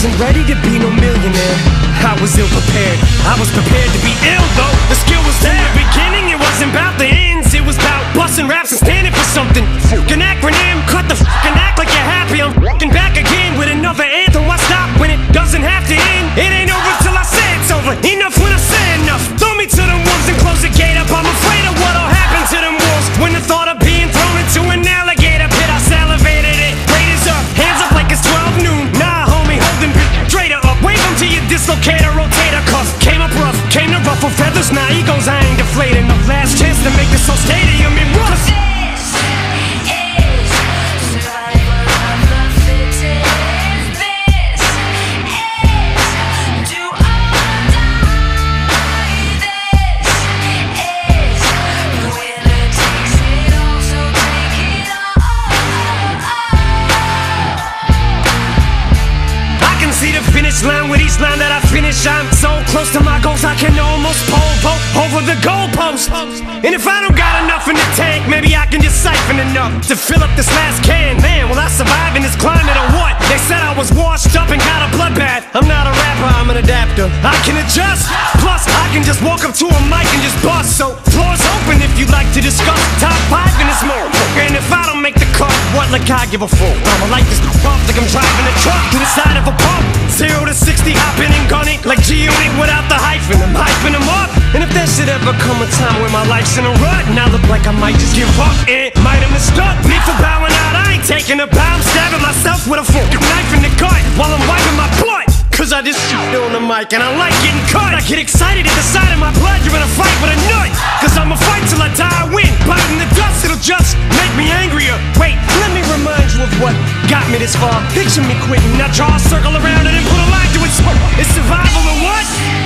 wasn't ready to be no millionaire. I was ill prepared. I was prepared to be ill though. The skill was there. In the beginning, it wasn't about the ends. It was about busting raps and standing for something. Fucking acronym, cut the fucking act like you're happy. I'm fucking back again with another anthem. Why stop when it doesn't have to end? It ain't over till I say it's over. Enough when I say enough. Throw me to them wolves and close the gate up. I'm afraid of what'll happen to them wolves when the thought of being thrown into an alligator pit. I salivated it. Raiders up, hands up like it's 12 noon. Nah, homie, holding straight up. Wave them to your dislocator, rotator cuff. Came up rough, came to ruffle feathers. Now egos, I ain't deflating. The last chance to make this whole stadium in rust. Line with each line that I finish, I'm so close to my goals I can almost pole vault over the goalpost. And if I don't got enough in the tank, maybe I can just siphon enough to fill up this last can. Man, will I survive in this climate or what? They said I was washed up and got a bloodbath. I'm not a rapper, I'm an adapter. I can adjust, plus I can just walk up to a mic and just bust. So floor's open if you'd like to discuss top 5 in this mode. And if I don't make the cut, what like I give a fuck? I'ma light this off like I'm driving a truck to the side of a pump. 0 to 60, hopping and gunning like G-Unit without the hyphen. I'm hyping them up. And if there should ever come a time where my life's in a rut and I look like I might just give up, it might have mistook me for bowing out. I ain't taking a bow, I'm stabbing myself with a fucking knife in the gut while I'm wiping my butt. Cause I just shoot on the mic and I like getting cut. I get excited at the sight of my blood. You're in a fight with a nut. Cause I'ma fight till I die, I win. Biting the dust, it'll just make me angrier. Wait, let me remind you of what got me this far. Picture me quitting, now draw a circle around it and put a line to it. It's survival or what?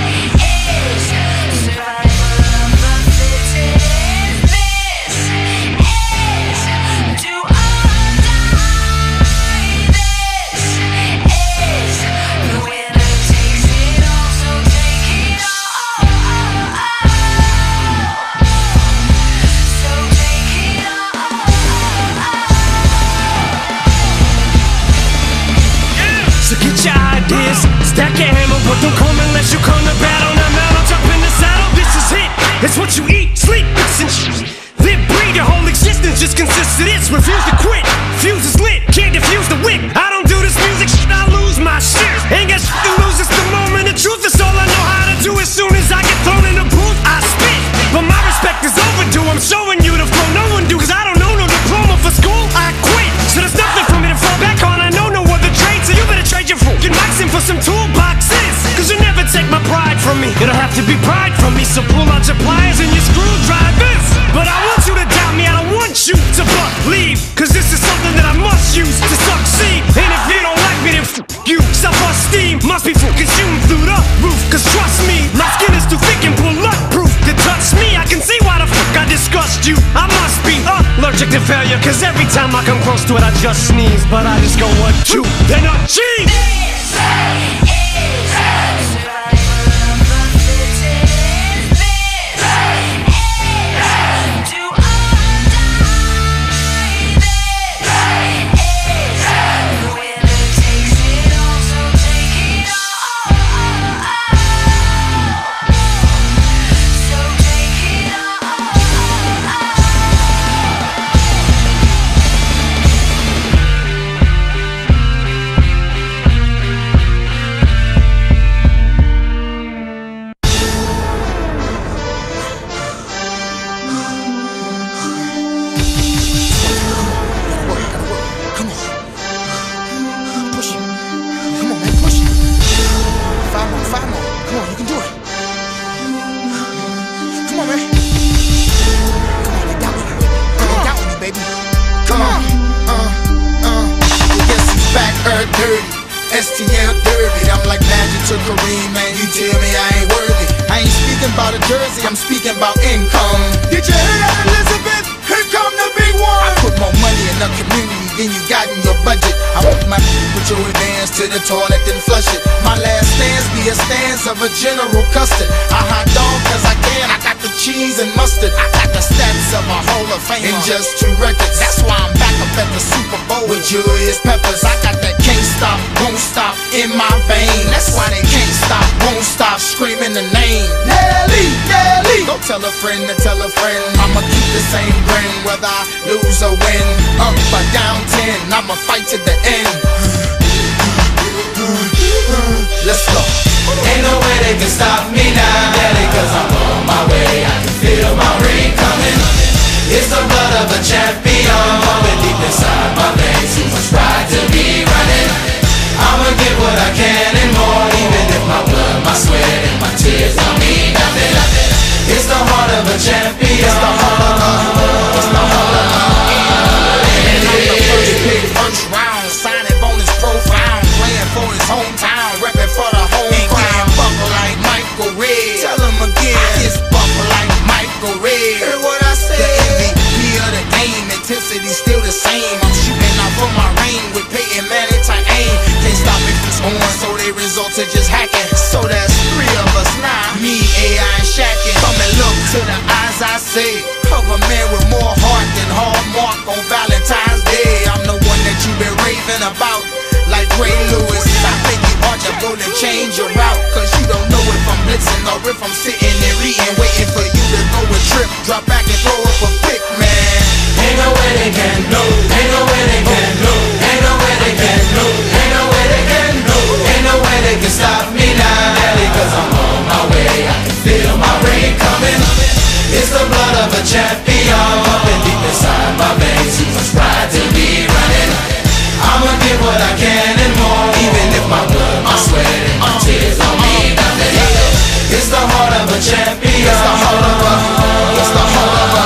Stack your hammer, but don't come unless you come to battle. Now mount, jump in the saddle. This is it. It's what you eat, sleep, and live, breathe. Your whole existence just consists of this. Refuse to quit. Fuse is lit. Can't defuse the wick. I don't do this music shit. I lose my shit. Ain't got shit to lose. It's the moment of truth. It's all I know how to do. As soon as I get thrown in the booth, I spit. But my respect is overdue. I'm showing you the flow no one do. Cause I don't know no diploma for school. I quit. So there's nothing for me to fall back on. I know no other trade. So you better trade your fucking mics in for some toolboxes. Cause you never take my pride from me. It'll have to be pride from me. So pull out your pliers and your screwdrivers. But I want you to doubt me. I don't want you to believe. Cause this is something that I must use to succeed. And if you don't like me, then f you. Self-esteem must be consumed through the roof. Cause trust me, my skin is too thick and bulletproof to touch me. I can see why the fuck I disgust you. I must be allergic to failure. Cause every time I come close to it, I just sneeze. But I just go 1, 2, then achieve. STL dirty, I'm like Magic to Kareem, man, you tell me I ain't worthy. I ain't speaking about a jersey, I'm speaking about income. Did you hear that, Elizabeth? Here come the big one. I put more money in the community than you got in your budget. I put my put your advance to the toilet and flush it. My last stance be a stance of a General Custard. I hot dog cause I can, I got the cheese and mustard. I got the stats of a Hall of Fame in just 2 records. That's why I'm back up at the Super Bowl with Julius Peppers. I got that can't stop, won't stop in my back. friend to tell a friend. I'ma keep the same grin whether I lose or win. Up or down 10, I'ma fight to the end. Let's go. Ain't no way they can stop me now, daddy, cause I'm on my way. I can feel my ring coming. It's the blood of a champion pumping deep inside my veins. Too much pride to be running. I'ma get what I can and more, even if my blood, my sweat, and my tears don't mean nothing. It's the heart of a champion. It's the heart of it's the heart of and I'm the first pick, first round, signing bonus profound, playing for his hometown, repping for the home crowd. Buckle like Michael Red. Tell him again. It's buckle like Michael Red. Hear what I said? The MVP of the game, intensity still the same. I'm shooting out from my range with Peyton Manning tight aim. Can't stop me from scoring, so they result to just hacking. So that's 3 of us now. Me, AI, and Shaqin'. Come and look to the eyes I say. Cover man with more heart than Hallmark on Valentine's Day. I'm the one that you been raving about, like Ray Lewis. I think you ought to go to change your route, cause you don't know if I'm blitzing or if I'm sitting and reading, waiting for you to go a trip, drop back and throw up a pick, man. Ain't no way they can know. Ain't no way they can know. Ain't no way they can know. Ain't no way they can know. Ain't no way they can stop me now, daddy, cause I'm on my way. I can feel my ring coming. It's the blood of a champion pumping deep inside my veins. Too much pride to be running. I'ma get what I can and more, even if my blood, my sweat, and my tears don't mean nothing. It's the heart of a champion. It's the heart of a it's the heart of a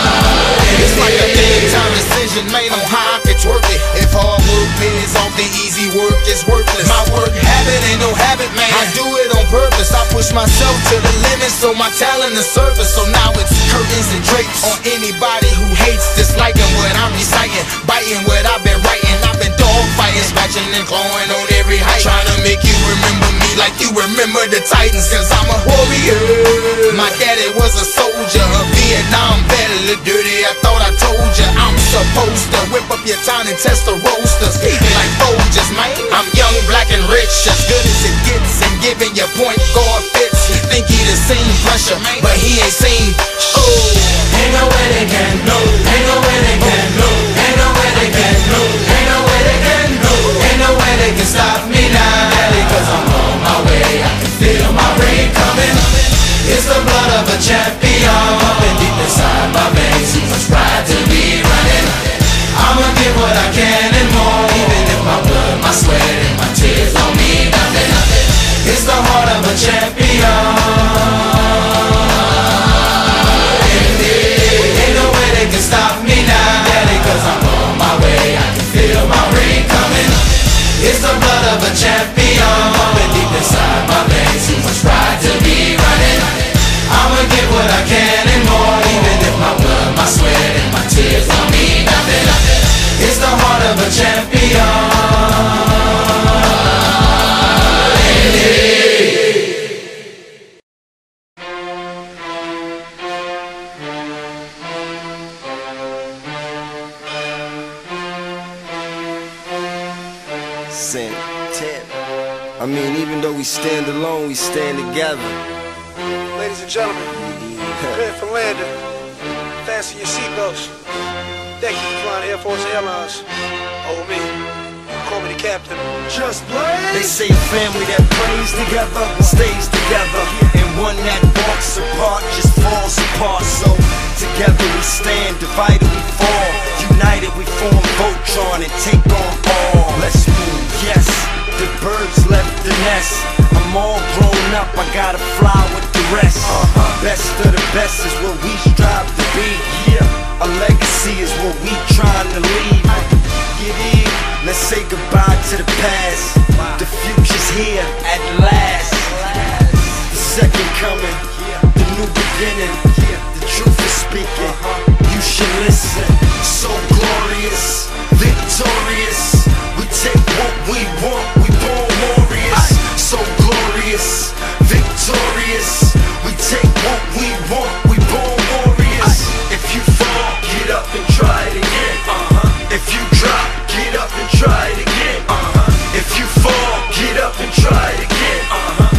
it's like a big time decision made on how I could twerk it. If hard work pays off, then easy work is worthless. My work habit ain't no habit, man. I do it on purpose. I push myself to the limit, so my talent is surface. So now it's curtains and drapes on anybody who hates, disliking what I'm reciting, biting what I've been writing. I've been dog fighting, scratching and clawing on every height, trying to make you remember me like you remember the Titans, cause I'm a warrior. My daddy was a soldier, a Vietnam vet, a little dirty. I thought I told ya I'm supposed to whip up your town and test the roasters, even like Folgers, man. I'm young, black, and rich, as good as it gets, and giving your point guard fits. He think he the same pressure, but he ain't seen. Ain't no way they can know. Ain't no way they can know. Ain't no way they can know. Ain't no way they can know. Ain't no way they can stop me now, daddy, cause I'm on my way. I can feel my ring coming. It's the blood of a champion pumping deep inside my veins. Too much pride to be running. I'ma get what I can and more, even if my blood, my sweat, and my tears don't mean nothing. It's the heart of a champion. Ain't no way they can stop me now, daddy, cause I'm on my way. I can feel my ring coming. It's the blood of a champion pumping deep inside my veins. Too much pride to be running. I'ma get what I can and more, even if my blood, my sweat, and my tears don't mean nothing. It's the heart of a champion. I mean, even though we stand alone, we stand together. Ladies and gentlemen, prepare for landing. Fasten your seatbelts. Thank you for flying Air Force Airlines. Oh, me. Call me the captain. Just blaze. They say a family that prays together stays together, and one that walks apart just falls apart. So together we stand, divided we fall, united we form Voltron and take on all. Let's move, yes. The birds left the nest. I'm all grown up, I gotta fly with the rest. Best of the best is what we strive to be. Yeah, a legacy is what we trying to leave. Let's say goodbye to the past. The future's here at last. The second coming, the new beginning. The truth is speaking, you should listen. So glorious, victorious. We take what we want, we born warriors. So glorious, victorious. We take what we want, we born warriors. If you fall, get up and try it again. If you drop, get up and try it again. If you fall, get up and try it again.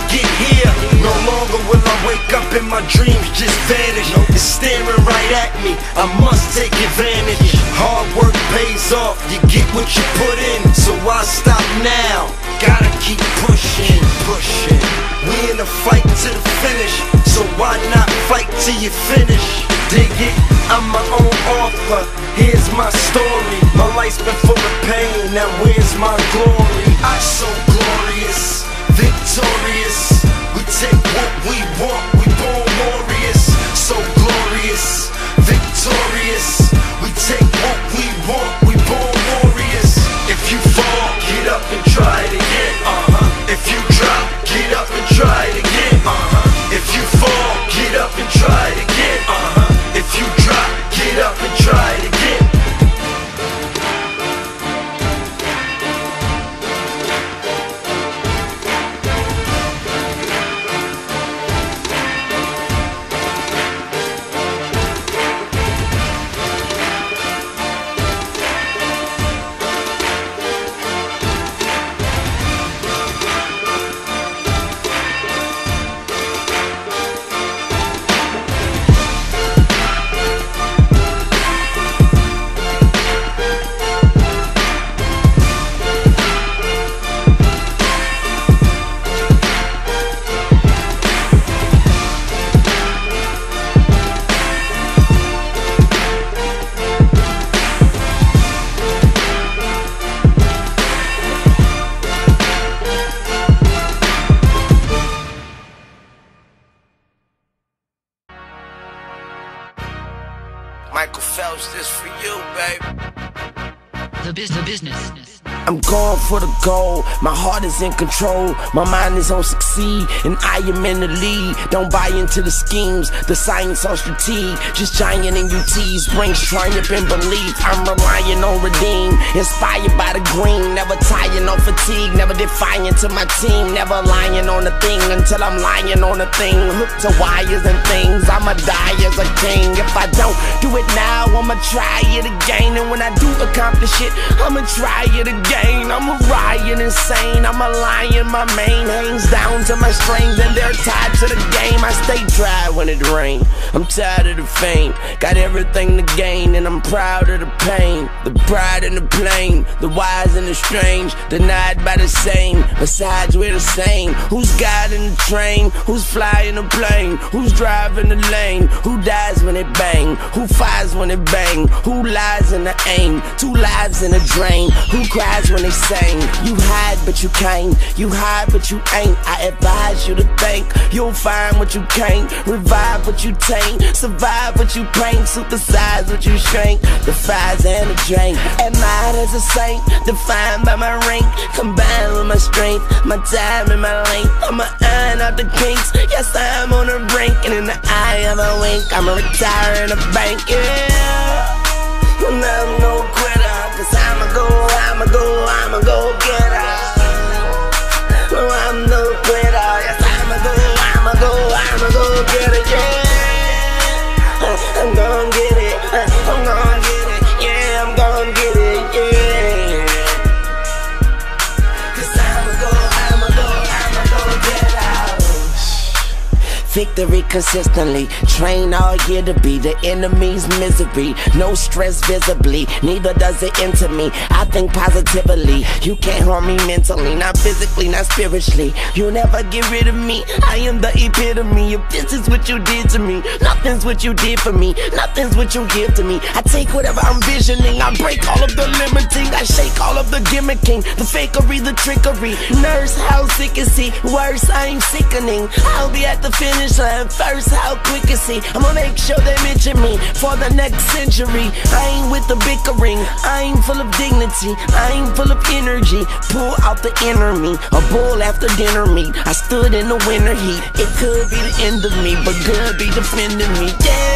get here. No longer will I wake up and my dreams just vanish. It's staring right at me, I must take advantage. Hard work pays off, you get what you put in. So why stop now? Gotta keep pushing, pushing. We in a fight to the finish, so why not fight till you finish? Dig it, I'm my own author, here's my story. My life's been full of pain, now where's my glory? I'm so glorious, victorious. We take what we want, we born warriors. So glorious, victorious. We take what we want, we born warriors. If you fall, get up and try it again. If you drop, get up and try it again. If you fall, get up and try it again. If you drop, get up and try it again. This for you, baby. The business. I'm going for the goal, my heart is in control, my mind is on succeed, and I am in the lead. Don't buy into the schemes, the science on strategy, just giant in UTs, brings triumph and belief. I'm relying on redeem, inspired by the green, never tired, no fatigue, never defiant to my team, never lying on a thing until I'm lying on a thing, hooked to wires and things, I'ma die as a king. If I don't do it now, I'ma try it again, and when I do accomplish it, I'ma try it again. I'm a riot insane, I'm a lion, my mane hangs down to my strings and they're tied to the game. I stay dry when it rains, I'm tired of the fame, got everything to gain and I'm proud of the pain. The pride and the plain, the wise and the strange, denied by the same, besides we're the same. Who's guiding the train, who's flying the plane, who's driving the lane, who dies when it bang, who fires when it bang, who lies in the aim, 2 lives in a drain, who cries when they sing. You hide but you can't, you hide but you ain't. I advise you to think, you'll find what you can't, revive what you taint, survive what you paint, supersize what you shrink, the fires and the drink. Admired as a saint, defined by my rank, combined with my strength, my time and my length. I'ma iron out the kinks, yes I'm on the brink, and in the eye of a wink, I'ma retire in a bank, yeah. And I'm no quitter, cause I'ma go get her. No, I'm no quitter, yes I'ma go get it, yeah. I'm gon' get it, I'm gon' get it, yeah, I'm gon' get it, yeah. Cause I'ma go get her. Victory consistently, train all year to be the enemy's misery. No stress visibly, neither does it enter me. I think positively, you can't harm me mentally, not physically, not spiritually. You'll never get rid of me, I am the epitome. If this is what you did to me, nothing's what you did for me, nothing's what you give to me. I take whatever I'm visioning, I break all of the limiting, I shake all of the gimmicking, the fakery, the trickery. Nurse, how sick is he? Worse, I'm sickening. I'll be at the finish line first, how quick is he? I'ma make sure they mention me for the next century. I ain't with the bickering, I ain't full of dignity, I ain't full of energy. Pull out the inner me, a bull after dinner meat. I stood in the winter heat, it could be the end of me, but good be defending me, yeah.